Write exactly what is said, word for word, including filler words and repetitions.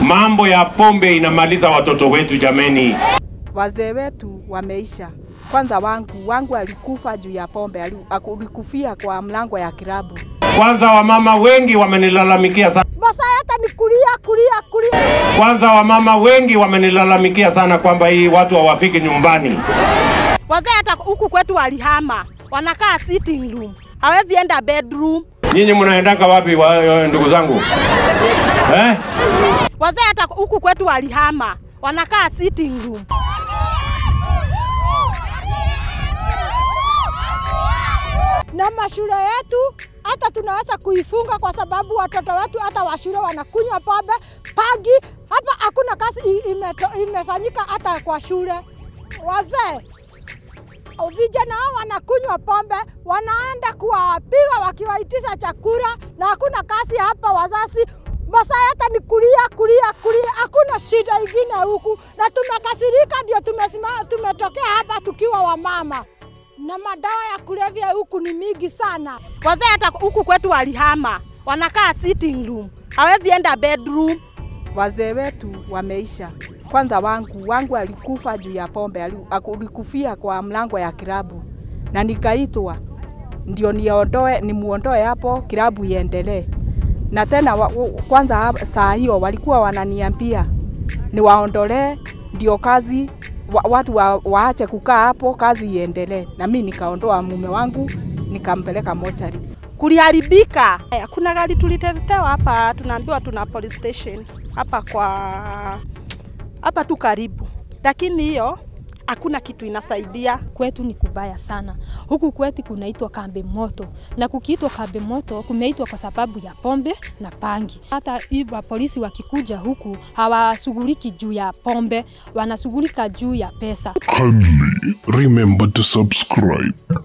Mambo ya pombe inamaliza watoto wetu jameni. Wazee wetu wameisha. Kwanza wangu, wangu alikufa juu ya pombe, alikufia kwa mlango ya kilabu. Kwanza wamama wengi wamenilalamikia sana. Masaa hata ni kulia kulia kulia. Kwanza wamama wengi wamenilalamikia sana kwamba hii watu hawafiki nyumbani. Wazee hata huku kwetu walihama, wanakaa sitting room, hawezi enda bedroom. Nyinyi mnaendanga wapi wa, ndugu zangu? Eh? Wazee hata huku kwetu walihama, wanakaa sitting room. Na mashule yetu hata tunaweza kuifunga kwa sababu watoto wetu hata wa shule wanakunywa pombe, pagi. Hapa hakuna kazi imefanyika hata kwa shule. Wazee vijana hao wanakunywa pombe, wanaenda kuwapiga wakiwaitisha chakula, na hakuna kazi hapa. Wazazi masaa hata ni kulia kulia kulia, hakuna shida ingine huku, na tumekasirika ndio tumesimama tumetokea hapa tukiwa wamama. Na madawa ya kulevya huku ni mingi sana. Wazee hata huku kwetu walihama, wanakaa sitting room, hawezi enda bedroom. Wazee wetu wameisha. Kwanza wangu, wangu alikufa juu ya pombe, alikufia kwa mlango ya kilabu. Na nikaitwa ndio niondoe, nimuondoe hapo kilabu iendelee. Na tena wa, kwanza saa hiyo walikuwa wananiambia niwaondolee ndio kazi wa, watu wa, waache kukaa hapo, kazi iendelee. Na mimi nikaondoa mume wangu nikampeleka mochari. Kuliharibika. Kuna gari tulitetewa hapa, tunaambiwa tuna police station hapa kwa hapa tu karibu. Lakini hiyo hakuna kitu inasaidia. Kwetu ni kubaya sana. Huku kwetu kunaitwa kambe moto. Na kukiitwa kambe moto kumeitwa kwa sababu ya pombe na pangi. Hata hivyo polisi wakikuja huku hawashughuliki juu ya pombe, wanashughulika juu ya pesa. Kindly remember to subscribe.